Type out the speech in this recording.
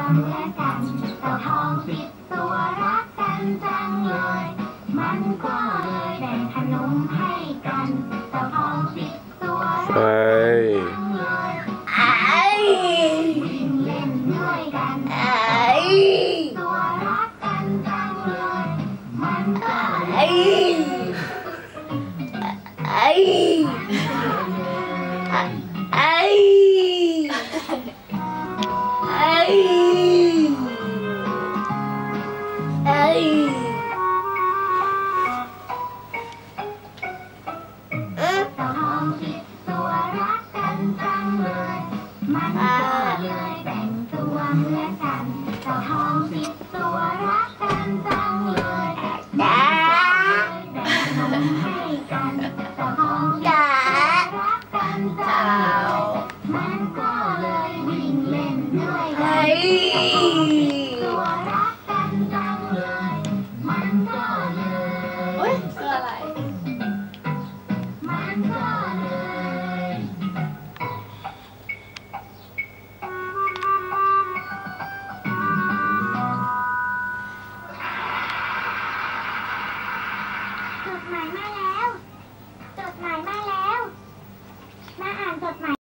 เหมือนกันเต่าทอง10 ตัวรักกันจังเลยมันก็เลยแบ่งขนมให้กันเต่าทอง10 ตัวรักกันจังเลยวิ่งเล่นด้วยกันตัวรักกันจังเลยมันก็เลยเต่าทอง10 ตัวรักกันจังเลยมันก็เลยแบ่งตัวเหมือนกันเต่าทอง10 ตัวรักกันจังเลยแบ่งขนมให้กันเต่าทอง10 ตัวรักกันจังเลยมันก็เลยวิ่งเล่นด้วยกันตัวรักกันจังเลยมันก็เลยคืออะไรมันก็เลยจดหมายมาแล้วจดหมายมาแล้วมาอ่านจดหมาย